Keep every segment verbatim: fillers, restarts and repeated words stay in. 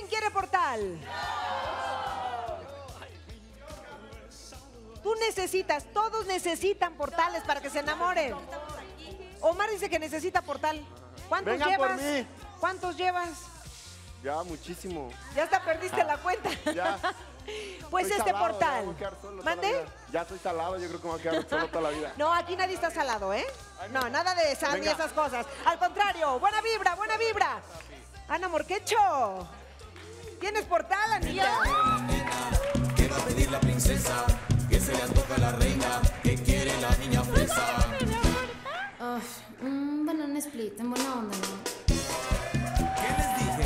quiere portal? Tú necesitas, todos necesitan portales para que se enamoren. Omar dice que necesita portal. ¿Cuántos Vengan llevas? por mí. ¿Cuántos llevas? Ya, muchísimo. Ya hasta perdiste la cuenta. Ya. Pues Estoy este salado, portal. ya me voy a quedar solo toda la ¿Mande? vida. Ya estoy salado, yo creo que me voy a quedar solo toda la vida. No, aquí nadie está salado, ¿eh? No, nada de sal ni Venga. esas cosas. Al contrario, buena vibra, buena vibra. Ana Morquecho. ¿Tienes portal, Anita? ¿Qué va a pedir la princesa? ¿Qué se le antoja a la reina? ¿Qué quiere la niña fresa? Uf, un banana split, en buena onda, ¿no? ¿Qué les dije?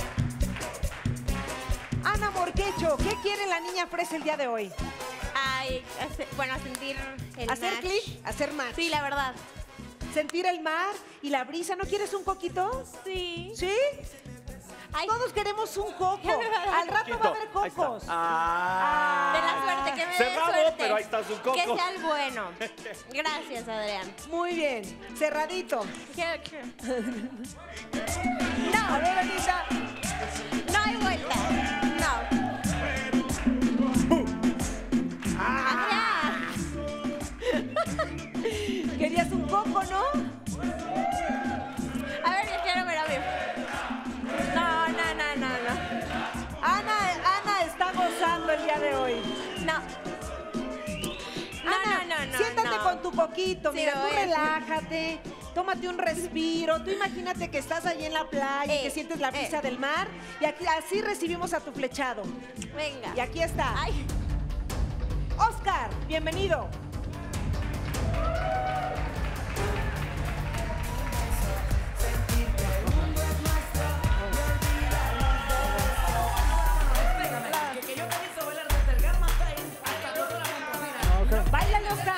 Ana Morquecho, ¿qué quiere la niña fresa el día de hoy? Ay, hace- bueno, sentir el ¿Hacer match. clic? ¿Hacer match? Sí, la verdad. ¿Sentir el mar y la brisa? ¿No quieres un coquito? Sí. ¿Sí? Ay, Todos queremos un coco. Ya me va a dar Al rato va a haber Ahí está. cocos. Ah. de la suerte, que me dé Cerrado, suerte. pero ahí está su coco. Que sea el bueno. Gracias, Adrián. Muy bien. Cerradito. ¿Qué- qué? A ver, Anita. No hay vuelta. No. Adrián. Querías un coco, ¿no? A ver, yo quiero ver a mí. No, no, no, no, no. Ana, Ana está gozando el día de hoy. No. No, Ana, no, no, no. siéntate no. con tu coquito. Sí, Mira, lo tú voy a hacer. relájate. Tómate un respiro. Tú imagínate que estás ahí en la playa y Eh, que sientes la brisa eh. del mar. Y aquí así recibimos a tu flechado. Venga. Y aquí está. Ay. Oscar, bienvenido. Báilale, Oscar.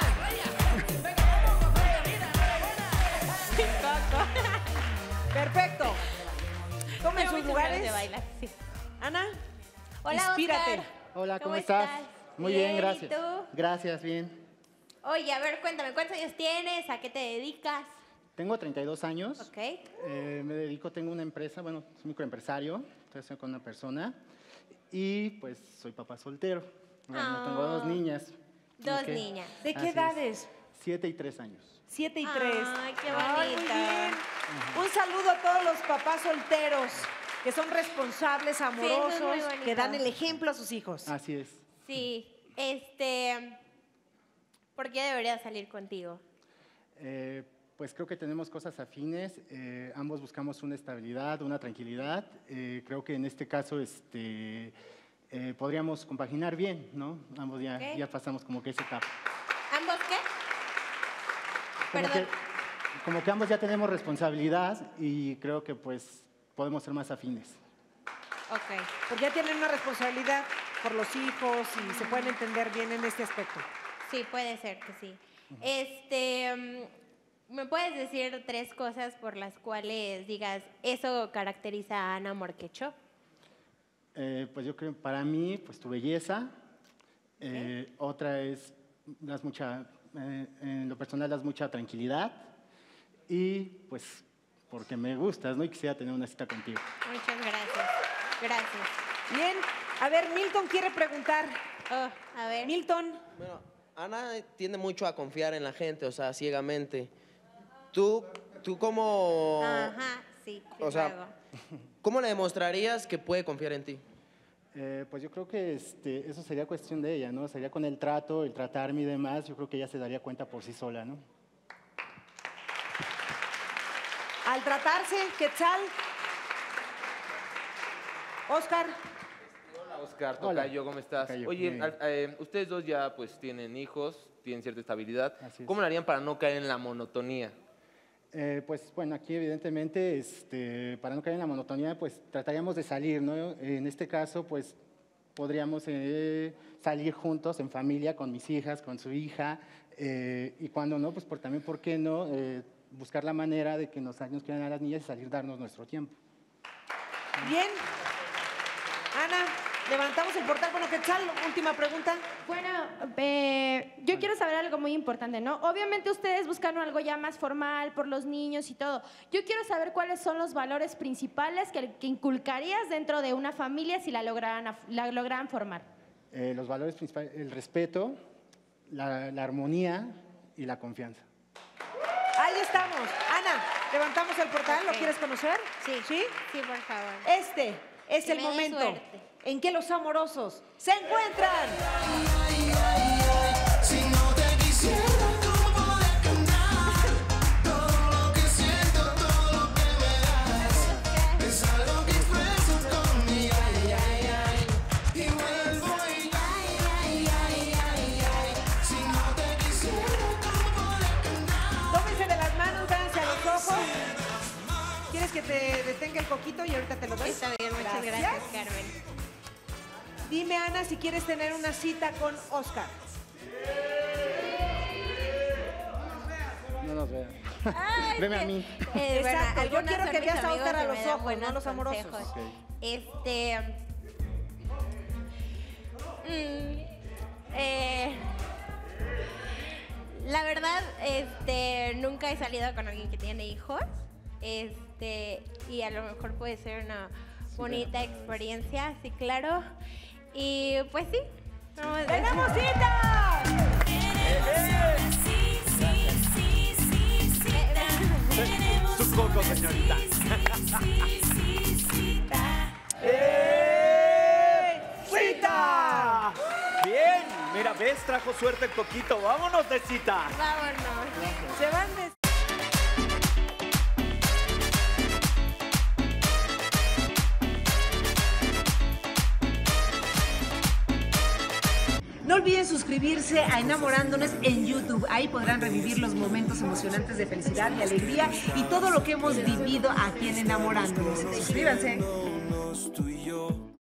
Perfecto. Tomen Tengo sus muchas ganas de lugares. bailar, sí. Ana, Hola, inspírate. Oscar. Hola, ¿cómo, ¿Cómo estás? estás? Muy Bien, bien, ¿y gracias. tú? Gracias, bien. Oye, a ver, cuéntame, ¿cuántos años tienes? ¿A qué te dedicas? Tengo treinta y dos años. Ok. Eh, me dedico, tengo una empresa, bueno, soy microempresario, estoy con una persona y pues soy papá soltero. Bueno, tengo dos Ah. niñas. Dos Ok. niñas. ¿De qué Así es. edades? Siete y tres años. Siete y tres. Ay, qué Ay, muy bonito. bien. Un saludo a todos los papás solteros que son responsables, eso es muy amorosos, bonito. que dan el ejemplo a sus hijos. Así es. Sí, este... ¿Por qué debería salir contigo? Eh, pues creo que tenemos cosas afines, eh, ambos buscamos una estabilidad, una tranquilidad. Eh, creo que en este caso este, eh, podríamos compaginar bien, ¿no? Ambos ya, Ok. ya pasamos como que esa etapa. ¿Ambos qué? Como Perdón. que, como que ambos ya tenemos responsabilidad y creo que pues podemos ser más afines. Ok. Porque ya tienen una responsabilidad por los hijos y se pueden entender bien en este aspecto. Sí, puede ser que sí. Este, mm, ¿me puedes decir tres cosas por las cuales digas, eso caracteriza a Ana Morquecho? Eh, pues yo creo, para mí, pues tu belleza. Eh, Otra es, das mucha, eh, en lo personal, das mucha tranquilidad. Y pues, porque me gustas, ¿no? Y quisiera tener una cita contigo. Muchas gracias. Gracias. Bien, a ver, Milton quiere preguntar. Oh, a ver. Milton, Bueno, Ana tiende mucho a confiar en la gente, o sea, ciegamente. ¿Tú, tú cómo, Ajá, sí. sí o sea, lo hago. cómo le demostrarías que puede confiar en ti? Eh, pues yo creo que este, eso sería cuestión de ella, ¿no? Sería con el trato, el tratarme y demás. Yo creo que ella se daría cuenta por sí sola, ¿no? al tratarse, Quetzal. Oscar. Hola, Oscar, Hola. tocayo, ¿cómo estás? Tocayo, Oye, muy al- eh, ustedes dos ya pues tienen hijos, tienen cierta estabilidad. Así es. ¿Cómo lo harían para no caer en la monotonía? Eh, pues bueno, aquí evidentemente, este, para no caer en la monotonía, pues trataríamos de salir, ¿no? En este caso, pues podríamos eh, salir juntos en familia con mis hijas, con su hija, eh, y cuando no, pues por, también, ¿por qué no? Eh, buscar la manera de que nos, nos quieran a las niñas y salir darnos nuestro tiempo. Bien. Ana, levantamos el portal. Bueno, Quetzal, última pregunta. Bueno, eh, yo quiero saber algo muy importante, ¿no? Obviamente ustedes buscan algo ya más formal por los niños y todo. Yo quiero saber cuáles son los valores principales que, que inculcarías dentro de una familia si la lograran, la lograran formar. Eh, los valores principales, el respeto, la, la armonía y la confianza. Ahí estamos. Ana, levantamos el portal. Ok. ¿Lo quieres conocer? Sí. ¿Sí? Sí, por favor. Este es Que el me dé momento suerte. en que los amorosos se encuentran. Si no te quisiera, ¿cómo podría cantar? Todo lo que siento, todo lo que me das, es algo que expreso con mi ay, ay, ay. Y vuelvo y ay, ay, ay, ay, ay. Si no te quisiera, ¿cómo podría cantar? Tómense de las manos, véanse a los ojos. ¿Quieres que te detenga el coquito y ahorita te lo doy? Está bien, muchas gracias, Carmen. Dime, Ana, si quieres tener una cita con Oscar. No nos vean. Ay, Veme que- a mí. Eh, bueno, Exacto, yo algunos quiero son que mis veas a amigos Oscar a y los me dan ojos, no a buenos los amorosos. consejos. Ok. Este. mm, eh, la verdad, este, nunca he salido con alguien que tiene hijos. Este, y a lo mejor puede ser una bonita experiencia, sí, claro. Y pues sí. vamos- ¡Tenemos cita! Su coco, señorita. ¡Eh! ¡Cita! Bien, mira, ves, trajo suerte el coquito. Vámonos de cita. Vámonos. Se van de... No olviden suscribirse a Enamorándonos en YouTube. Ahí podrán revivir los momentos emocionantes de felicidad y alegría y todo lo que hemos vivido aquí en Enamorándonos. Suscríbanse.